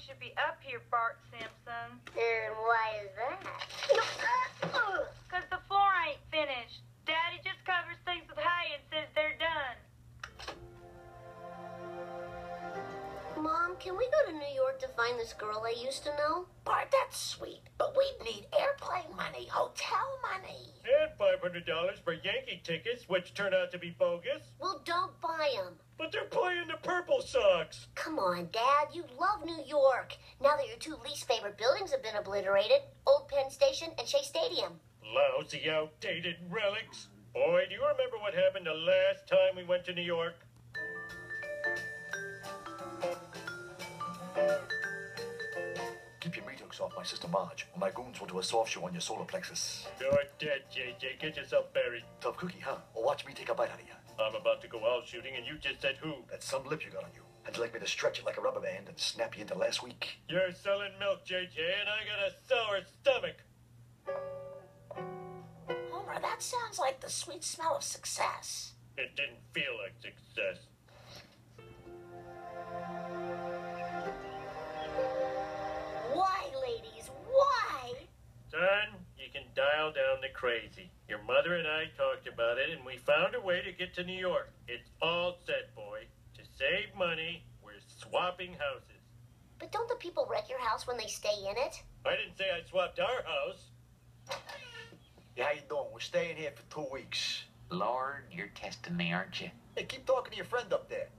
should be up here, Bart Simpson. And why is that? Because the floor ain't finished. Daddy just covers things with hay and says they're done. Mom, can we go to New York to find this girl I used to know? Bart, that's sweet, but we'd need airplane money, hotel money. And $500 for Yankee tickets, which turn out to be bogus. Well, don't buy them. But they're playing the Purple Sox. Come on, Dad. You love New York. Now that your two least favorite buildings have been obliterated, Old Penn Station and Shea Stadium. Lousy, outdated relics. Boy, do you remember what happened the last time we went to New York? Keep your meat hooks off my sister Marge, or my goons will do a soft show on your solar plexus. You're dead, JJ. Get yourself buried. Tough cookie, huh? Or watch me take a bite out of you. I'm about to go out shooting, and you just said who? That's some lip you got on you. How'd you like me to stretch it like a rubber band and snap you into last week? You're selling milk, JJ, and I got a sour stomach. Homer, that sounds like the sweet smell of success. It didn't feel like success. Why, ladies? Why? Son, you can dial down the crazy. Your mother and I talked about it, and we found a way to get to New York. It's all set, boy. To save money, we're swapping houses. But don't the people wreck your house when they stay in it? I didn't say I swapped our house. Yeah, how you doing? We're staying here for 2 weeks. Lord, you're testing me, aren't you? Hey, keep talking to your friend up there.